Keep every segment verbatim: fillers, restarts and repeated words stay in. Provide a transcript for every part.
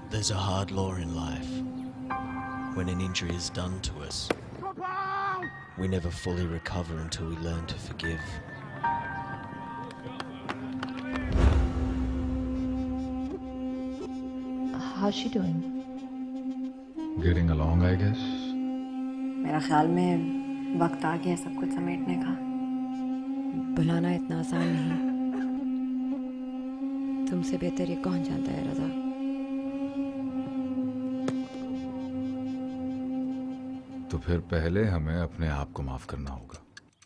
There's a hard law in life. When an injury is done to us, we never fully recover until we learn to forgive. How's she doing? Getting along, I guess. मेरा ख्याल में वक्त आ गया सब कुछ समेटने का। बुलाना इतना आसान नहीं। तुमसे बेहतर ये कौन जानता है रज़ा? तो फिर पहले हमें अपने आप को माफ करना होगा।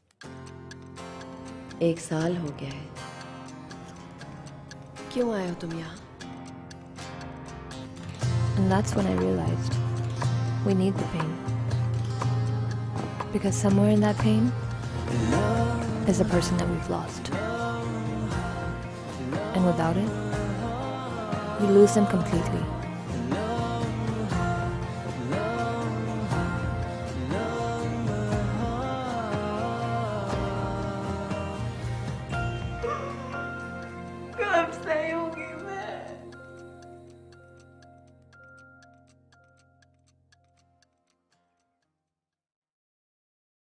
एक साल हो गया है। क्यों आए हो तुम यहाँ? And that's when I realized we need the pain. Because somewhere in that pain is a person that we've lost. And without it, we lose them completely.